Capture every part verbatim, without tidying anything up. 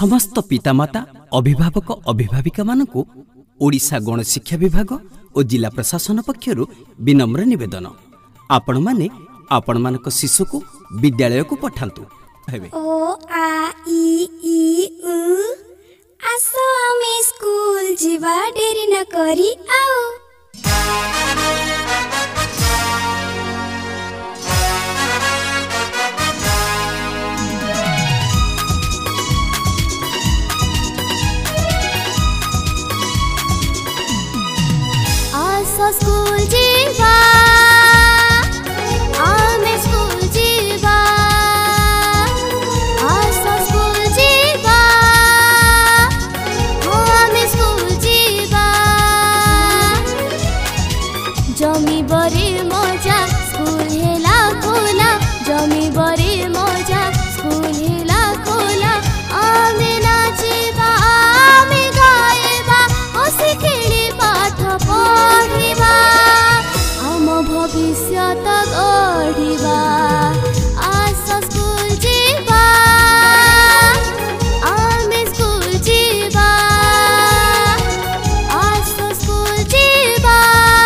समस्त पितामाता अभिभावक अभिभाविका मानकु ओडिशा गणशिक्षा विभाग और जिला प्रशासन पक्षरु विनम्र निवेदन आपण माने आपण मानक शिशु को विद्यालय को पठांतु। ओ आ ई ई उ आसो आमे स्कूल जीवा डेरी न करी आओ। आसो स्कूल जीवा आमे स्कूल जीवा आसो स्कूल जीवा आमे स्कूल जीवा जमी बरी मजा स्कूल हेला खोला जमी बरी मजा स्कूल हेला खोला आमे नाचिबा आमे गाइबा हसी खेली पाठ पढ़िबा आम भविष्य गढ़िबा आस स्कूल जीवा आमे स्कूल जीवा आस स्कूल जीवा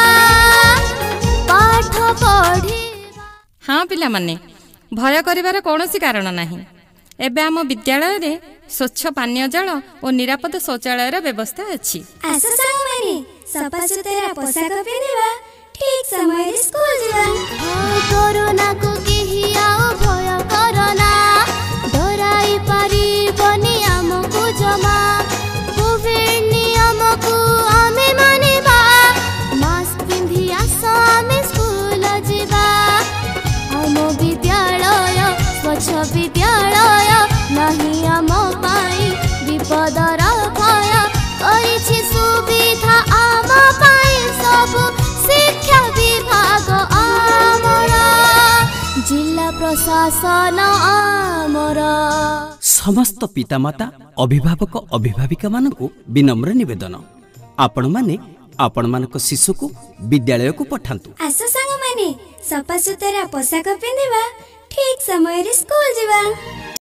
पाठ पढ़िबा। हाँ पिला माने भय करिवार कौनसी कारण नाही। एबे आम विद्यालय रे स्वच्छ पानीय जल और निरापद शौचालय व्यवस्था अछि। आस संग माने सफा सुतरा पोशाक पिंधिबा ठीक समय रे स्कूल जीवा। कोरोना को केही आओ भय करना डराई पारिबनी हमकु जमा कोविड नियम को आमे मानिबा मास्क पिंधि आस आमे स्कूल जीवा। हम विद्यालय स्वच्छ विद्यालय नहीं आम पाई विपदर भय करिछि सुविधा आम पाई सब शिक्षा विभाग आमर जिला प्रशासन आमर। समस्त पितामाता अभिभावक अभिभाविका मानकु विनम्र निवेदन आपण माने आपण मानक शिशु को विद्यालय को पठांतु। आस संग माने सफा सुतरा पोशाक पिंधिबा ठीक समय रे स्कूल जीवा।